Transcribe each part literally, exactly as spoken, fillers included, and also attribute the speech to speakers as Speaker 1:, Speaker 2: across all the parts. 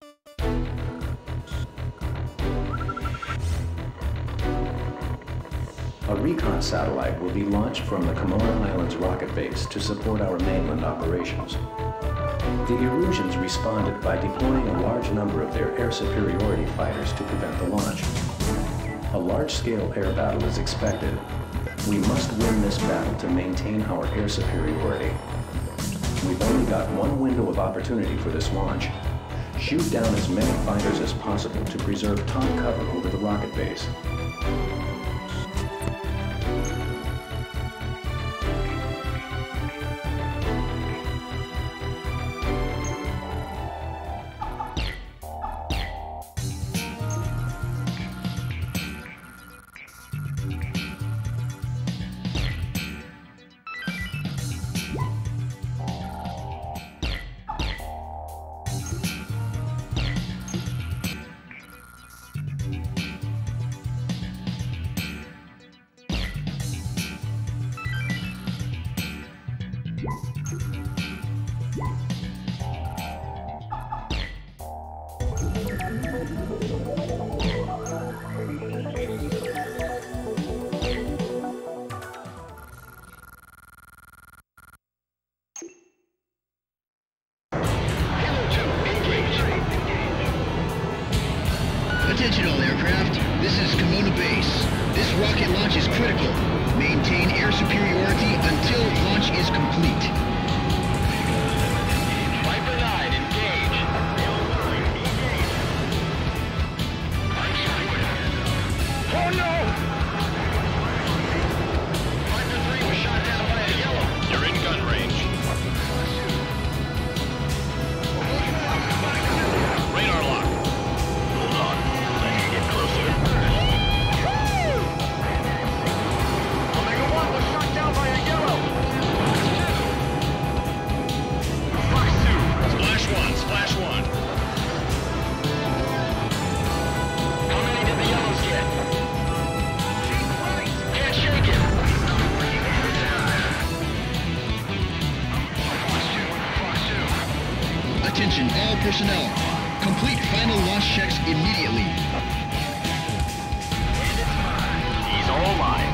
Speaker 1: A recon satellite will be launched from the Komodo Islands rocket base to support our mainland operations. The Erusians responded by deploying a large number of their air superiority fighters to prevent the launch. A large-scale air battle is expected. We must win this battle to maintain our air superiority. We've only got one window of opportunity for this launch. Shoot down as many fighters as possible to preserve top cover over the rocket base.
Speaker 2: Attention all aircraft, this is Komodo Base. This rocket launch is critical. Maintain air superiority until launch is complete.
Speaker 3: Viper nine, engage. Oh no! Viper three was shot down by a yellow. You're in gun range. Radar lock. Hold on. I need to get closer. Omega one was shot down by a yellow. Fox two. Splash one, splash one. How many did the yellows get? Can't shake it. Fox two, Fox two.
Speaker 2: Attention all personnel. Complete final launch checks immediately.
Speaker 3: He's all mine.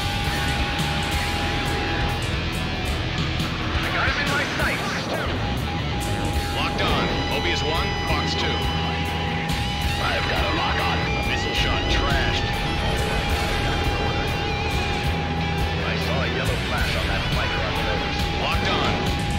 Speaker 3: I got him in my sights. Locked on. Mobius one, Fox two. I've got a lock on. Missile shot trashed. I saw a yellow flash on that fighter on the nose. Locked on.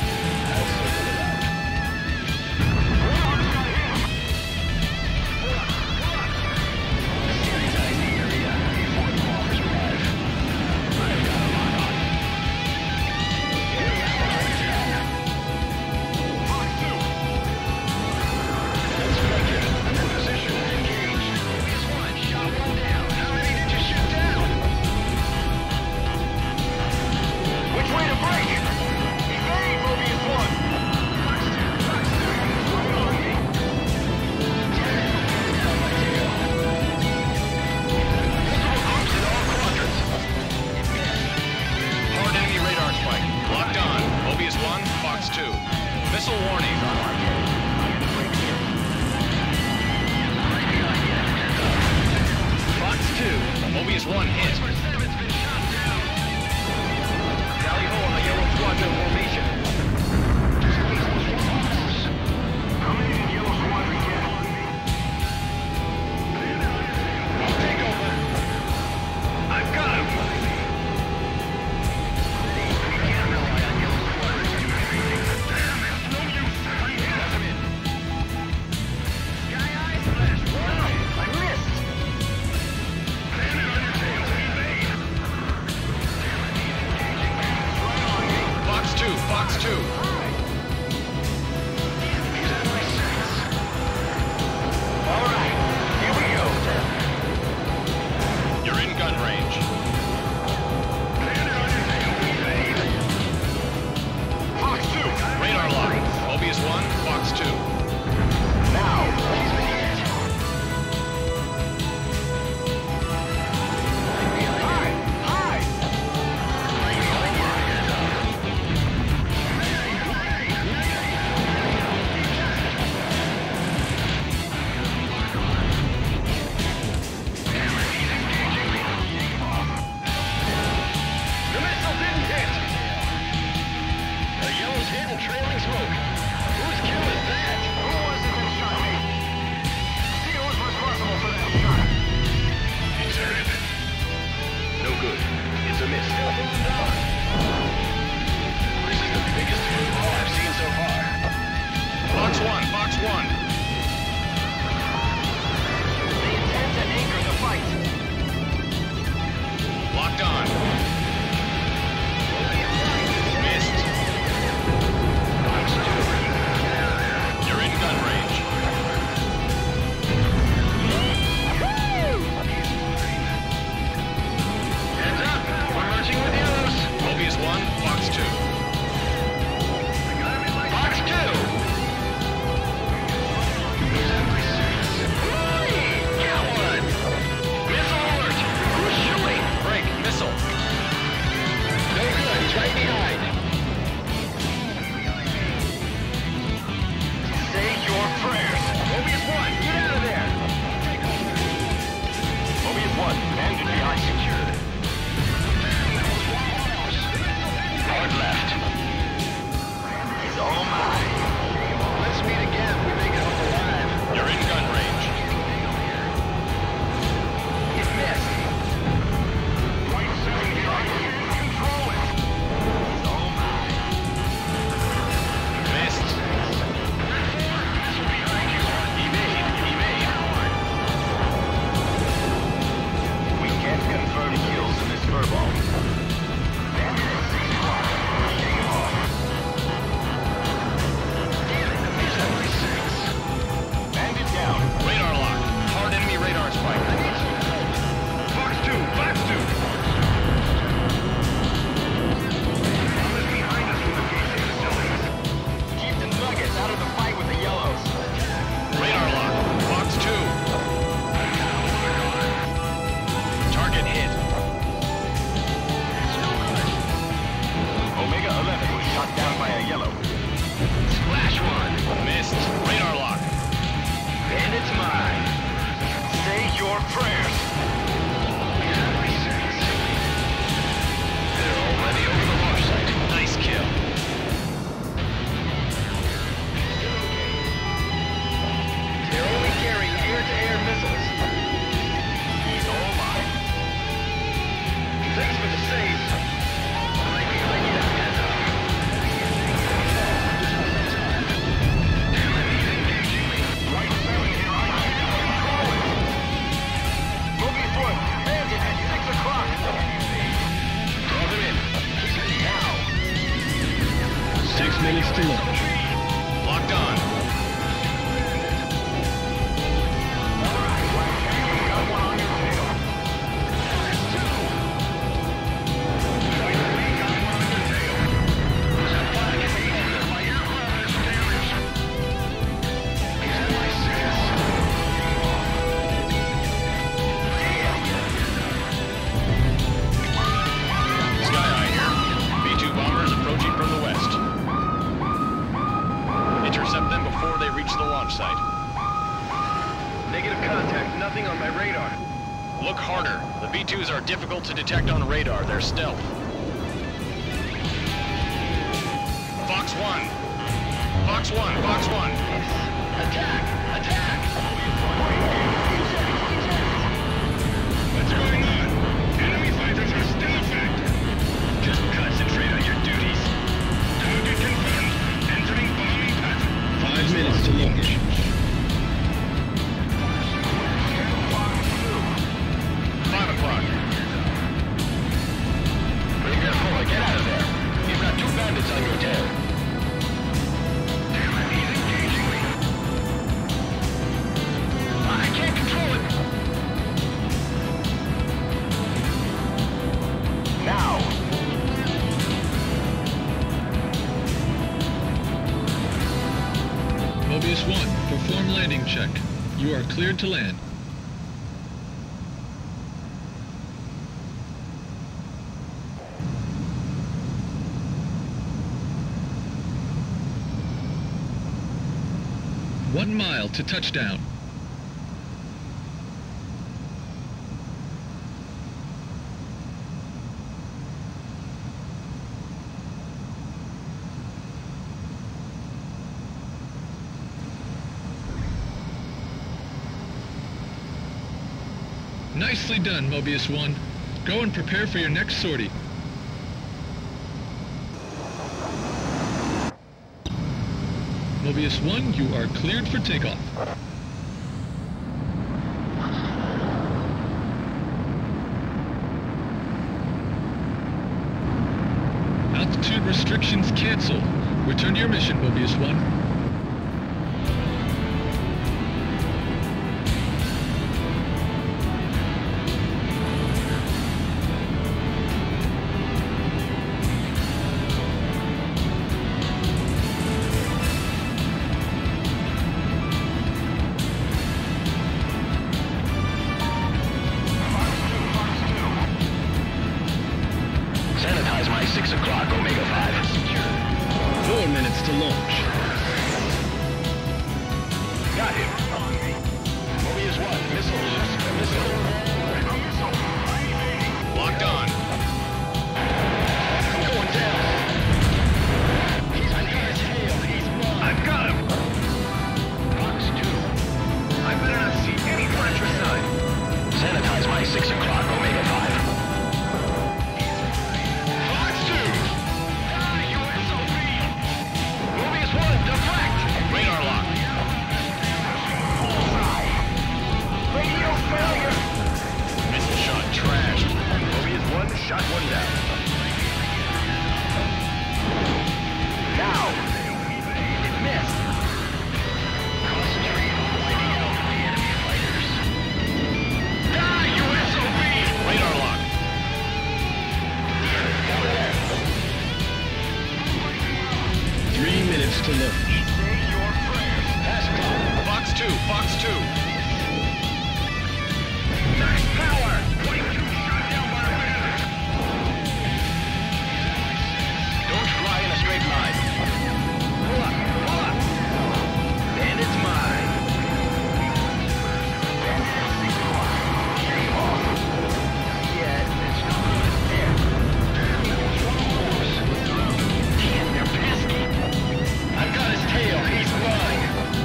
Speaker 3: Missile warning. Fox two. Mobius one hit. Tally ho on the yellow squadron formation. How many did yellow squadron get? Take over. I've got him.
Speaker 2: trailing smoke. Whose kill is that? Who was it that shot me? See who's responsible for that shot.
Speaker 3: Inserted. No good. It's a miss. This is the biggest football I've seen so far. Box one, box one.
Speaker 2: They intend to anchor the fight.
Speaker 3: Locked on. Missed. Box two. You're in gun range. Heads up. We're merging with yellows. Mobius one, box two. Box two. Got one. Missile alert. Who's shooting? Break. Missile. No good. He's right behind.
Speaker 2: Say your prayers.
Speaker 3: Mobius one, get out of there.
Speaker 2: Mobius one, bandit behind secured. Hard left. He's all mine.
Speaker 3: Let's meet again. We make it home alive. You're in gun range.
Speaker 2: He missed. White seven here. I can't control it. He's all mine.
Speaker 3: Missed. Evade. Evade.
Speaker 2: We can't confirm kills in this furball. Bandit down.
Speaker 3: Radar lock. Hard enemy radar spike. Box two. Box two.
Speaker 2: Behind us from the P C facilities. Keep the nuggets out of the fight with the yellows.
Speaker 3: Radar lock. Box two. Target hit.
Speaker 2: Omega eleven was shot down by a yellow.
Speaker 3: Splash one. Missed. Radar lock.
Speaker 2: And it's mine. Say your prayers.
Speaker 3: They're already over the launch site. Nice kill.
Speaker 2: They're only carrying air-to-air missiles. He's all mine. Thanks for the save. Right behind you. Heads up. Right seven here. I can't control it. Mobius one, bandit at six o'clock.
Speaker 3: Draw them in.
Speaker 2: Now.
Speaker 4: Six minutes to launch.
Speaker 3: Locked on.
Speaker 2: All right, Black Cat, you got one on your tail.
Speaker 3: Sky Eye here. B two bombers approaching from the west. Intercept them before they reach the launch site.
Speaker 2: Negative contact, nothing on my radar.
Speaker 3: Look harder. The B twos are difficult to detect on radar. They're stealth. Fox one. Fox one. Fox one.
Speaker 2: Attack! Attack!
Speaker 3: What's going on? Enemy fighters are still effective. Just concentrate on your duties. Target confirmed. Entering bombing pattern.
Speaker 4: Five minutes to launch.
Speaker 3: Five o'clock.
Speaker 2: Bring that forward, get out of there. You've got two bandits on your tail. Damn it, he's engaging me. I can't control it. Now.
Speaker 4: Mobius one, perform landing check. You are cleared to land. One mile to touchdown. Nicely done, Mobius one. Go and prepare for your next sortie. Mobius one, you are cleared for takeoff. Altitude restrictions canceled. Return to your mission, Mobius one.
Speaker 3: six o'clock, Omega five.
Speaker 4: Four minutes to launch.
Speaker 3: Got him. Mobius one, missiles. Missile. Locked on. I'm going down. He's on his tail. He's mine. I've got him. Box two. I better not see any fratricide. Sanitize my six o'clock, Omega five. Shot one down. Now! It missed! Concentrate on wiping out the enemy fighters. Die, you S O B! Radar lock.
Speaker 4: Three minutes to launch.
Speaker 3: Say your prayers. Pass clock. Fox two, Fox two. Max power! twenty-two shot down by a minute. Straight line. Pull up, pull up. And it's mine. Yet, it's not good. There. Damn, they're pesky. I've got his tail. He's mine.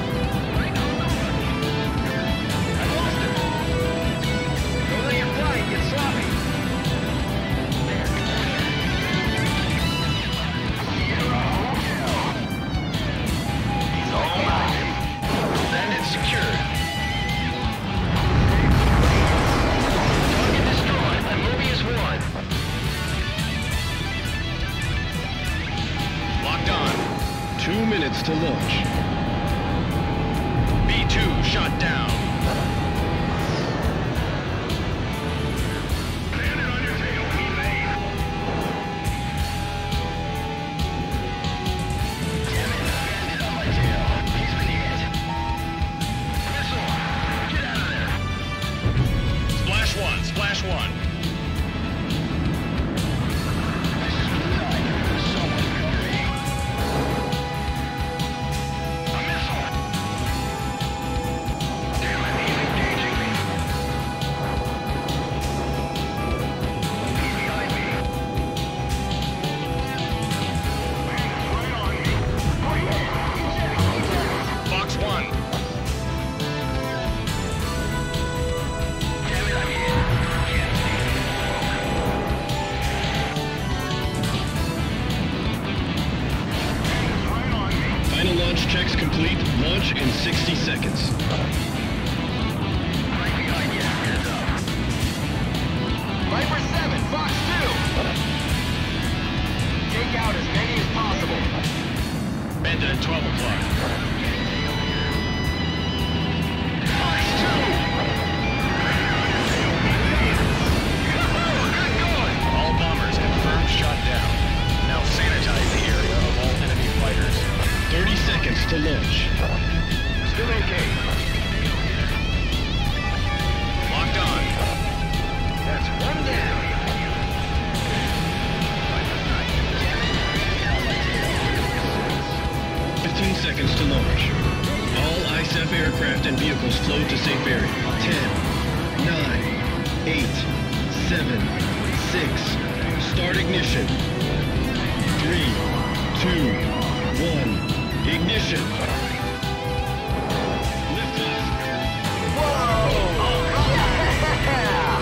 Speaker 3: I lost him. Don't let your flying get sloppy. Secured. Target destroyed. I'm Mobius one. Locked on.
Speaker 4: Two minutes to launch.
Speaker 3: B two shot down. Landed on your tail, he made. Damn it, landed on my tail. He's been hit. Get out of there! Splash one, splash one. Someone cover me. A missile! Damn it, he's engaging me. He's behind me. He's right on me. Oh yeah! Fox one.
Speaker 4: Final launch checks complete. Launch in sixty seconds.
Speaker 3: Right behind you. Heads up. Viper seven, Fox two. Take out as many as possible. Bandit at twelve o'clock. Fox two. Good going. All bombers confirmed shot down. Now sanitize the area of all enemy fighters.
Speaker 4: thirty seconds to launch.
Speaker 3: Still okay. Locked on. That's one down.
Speaker 4: fifteen seconds to launch. All I S A F aircraft and vehicles flow to safe area. ten, nine, eight, seven, six. Start ignition. three, two, one. Ignition.
Speaker 3: Whoa! Oh, yeah!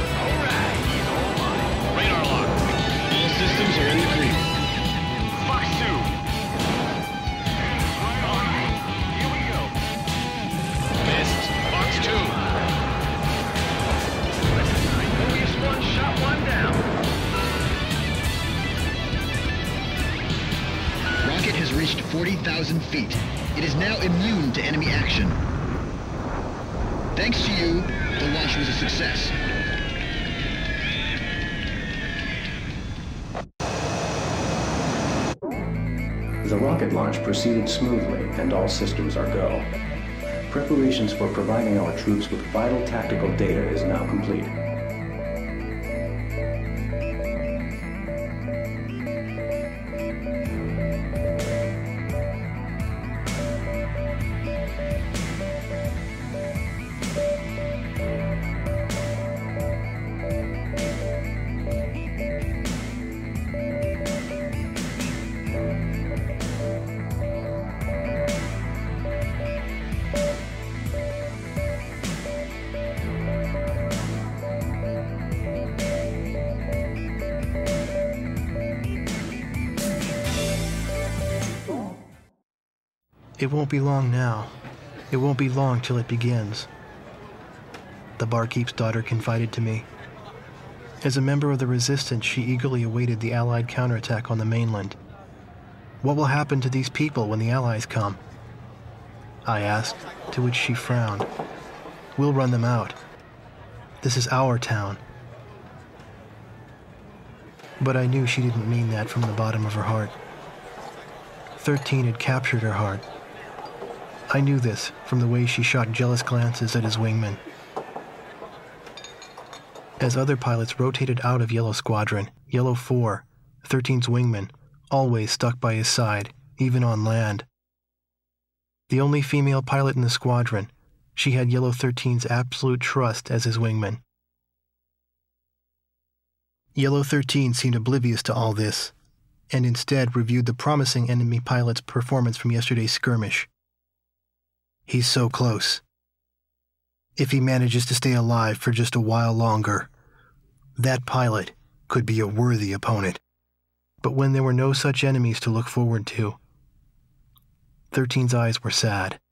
Speaker 2: thirty thousand feet. It is now immune to enemy action. Thanks to you, the launch was a success.
Speaker 1: The rocket launch proceeded smoothly, and all systems are go. Preparations for providing our troops with vital tactical data is now complete.
Speaker 5: It won't be long now. It won't be long till it begins, the barkeep's daughter confided to me. As a member of the resistance, she eagerly awaited the Allied counterattack on the mainland. What will happen to these people when the Allies come? I asked, to which she frowned. We'll run them out. This is our town. But I knew she didn't mean that from the bottom of her heart. Thirteen had captured her heart. I knew this from the way she shot jealous glances at his wingman. As other pilots rotated out of Yellow Squadron, Yellow four, thirteen's wingman, always stuck by his side, even on land. The only female pilot in the squadron, she had Yellow thirteen's absolute trust as his wingman. Yellow thirteen seemed oblivious to all this, and instead reviewed the promising enemy pilot's performance from yesterday's skirmish. He's so close. If he manages to stay alive for just a while longer, that pilot could be a worthy opponent. But when there were no such enemies to look forward to, thirteen's eyes were sad.